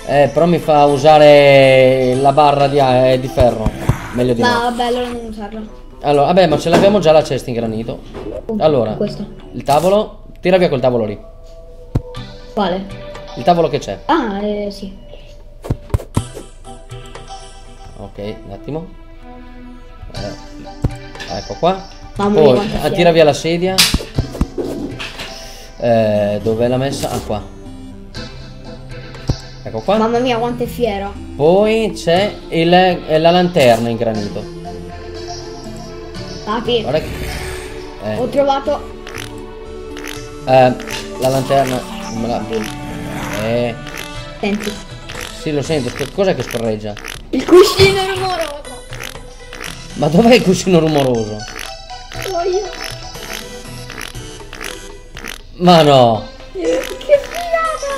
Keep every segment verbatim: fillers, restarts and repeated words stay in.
Eh, però mi fa usare la barra di, eh, di ferro. Meglio di No, no. vabbè, allora non usarla. Allora, vabbè, ma ce l'abbiamo già la cesta in granito. Allora, Questo. il tavolo. Tira via quel tavolo lì. Quale? Il tavolo che c'è. Ah, eh, sì. Ok, un attimo. Eh, ecco qua. Mamma mia, Poi quanta ah, fiera. tira via la sedia. Eh, dove l'ha messa? Ah, qua. Ecco qua. Mamma mia, quanto è fiero. Poi c'è il- eh, la lanterna in granito. Papi, Guarda che... Eh, ho trovato... eh, la lanterna... non me la... Eh... Senti. Sì, lo sento. Che cos'è che scorreggia? Il cuscino rumoroso. Ma dov'è il cuscino rumoroso? Sono io. Ma no! Che figata!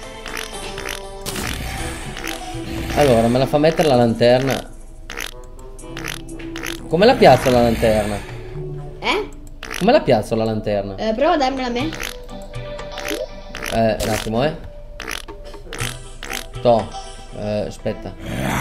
Allora, me la fa mettere la lanterna. Come la piazzo la lanterna? Eh? Come la piazzo la lanterna? Eh, prova a darmela a me. Eh, un attimo, eh. Toh. Eh, aspetta.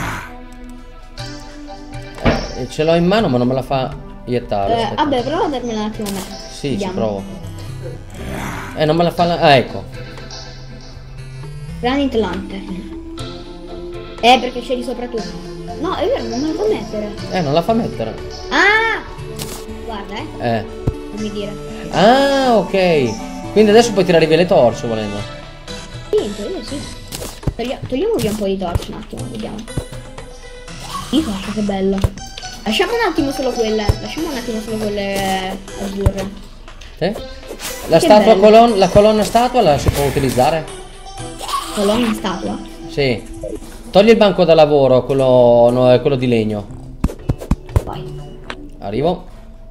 Eh, ce l'ho in mano ma non me la fa iettare. Eh, aspetta. vabbè, prova a darmela un attimo a me. Sì, Vediamo. ci provo. Eh, non me la fa la... Ah, ecco. Granite Lantern. Eh, perché c'è di sopra tu. No, è vero, non me la fa mettere. Eh, non la fa mettere. Ah! Guarda, eh. Eh. Non mi dire. Ah, ok. Quindi adesso puoi tirare via le torce volendo. Sì, in teoria sì. Togli- togliamo via un po' di torce un attimo, vediamo. Io guarda che bello. Lasciamo un attimo solo quelle. Lasciamo un attimo solo quelle azzurre. Sì? La Che statua bello. colonna, la colonna statua la si può utilizzare? Colonna statua. Sì. Togli il banco da lavoro, quello, no, è quello di legno. Vai. Arrivo.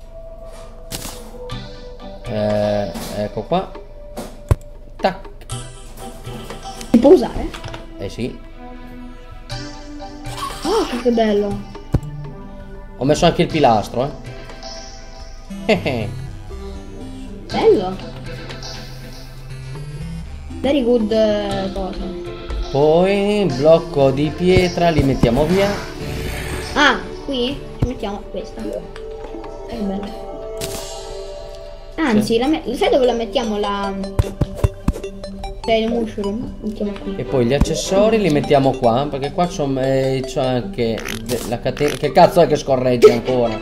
Eh, ecco qua. Tac. Si può usare? Eh sì. Oh, che bello. Ho messo anche il pilastro, eh. Bello. Very good eh, cosa. Poi blocco di pietra, li mettiamo via. Ah, qui ci mettiamo questa. Che bello. Anzi, Sì. la me- sai dove la mettiamo la... Cioè il mushroom? Mettiamo qui. E poi gli accessori li mettiamo qua, perché qua c'ho eh, c'ho anche de- la catena. Che cazzo è che scorreggia ancora?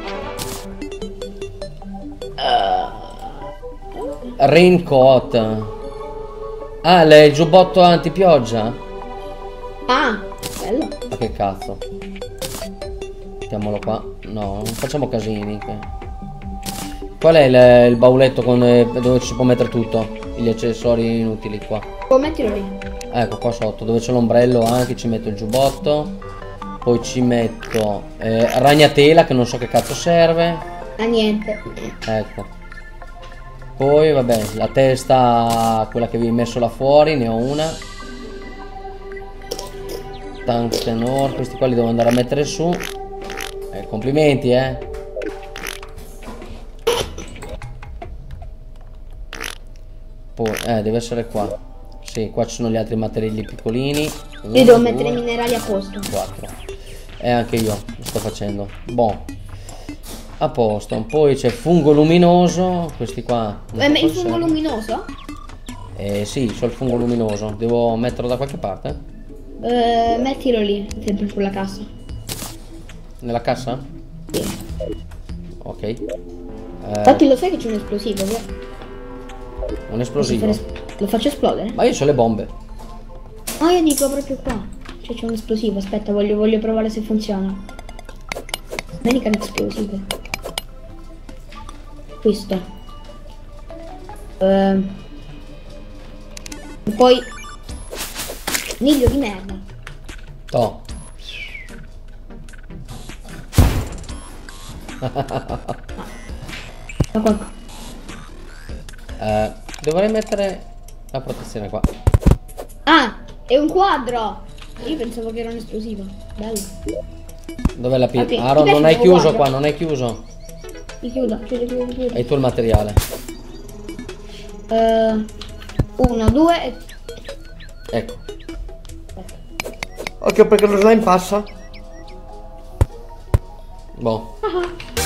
Raincoat. Ah, le- il giubbotto antipioggia? Ah, bello. Ma che cazzo? Mettiamolo qua. No, non facciamo casini. che- Qual è il, il bauletto con, eh, dove ci si può mettere tutto? Gli accessori inutili qua. Oh, mettilo lì. Ecco qua sotto, dove c'è l'ombrello anche ci metto il giubbotto. Poi ci metto eh, ragnatela che non so che cazzo serve. Ah, niente. Ecco. Poi vabbè, la testa, quella che vi ho messo là fuori, ne ho una. Tungsten ore, questi qua li devo andare a mettere su. Eh, complimenti, eh. Poi, eh, deve essere qua. Sì, qua ci sono gli altri materiali piccolini. Io Uno, devo mettere i due, minerali a posto. quattro. E anche io lo sto facendo. Boh. A posto. Poi c'è fungo luminoso. Questi qua. non Eh, so ma il quali fungo sono. luminoso? Eh sì, c'ho il fungo luminoso. Devo metterlo da qualche parte? Eh, mettilo lì, sempre sulla cassa. Nella cassa? Sì. Ok. Eh, Infatti lo sai che c'è un esplosivo, vero? un esplosivo. Lo faccio esplodere? Ma io ho le bombe. Ah, io dico proprio qua. Cioè c'è un esplosivo, aspetta, voglio, voglio provare se funziona. American Explosive. Questo. Ehm. E poi... Niglio di merda. Oh. Da qua. Eh, dovrei mettere la protezione qua. Ah, è un quadro! Io pensavo che era un esplosivo. Bello. Dov'è la Vabbè, pietra? ti Aaron, piace non hai il chiuso quadro? qua, non hai chiuso. Mi chiudo, chiudo, chiudo, chiudo. Hai tu il materiale. Eh, uno, due e... Ecco. Occhio perché lo slime passa. Boh. Ah,